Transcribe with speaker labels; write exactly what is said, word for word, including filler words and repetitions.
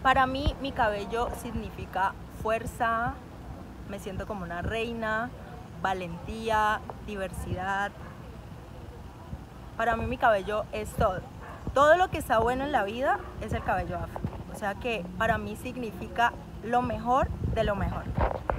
Speaker 1: Para mí, mi cabello significa fuerza, me siento como una reina, valentía, diversidad. Para mí, mi cabello es todo. Todo lo que está bueno en la vida es el cabello afro. O sea que para mí significa lo mejor de lo mejor.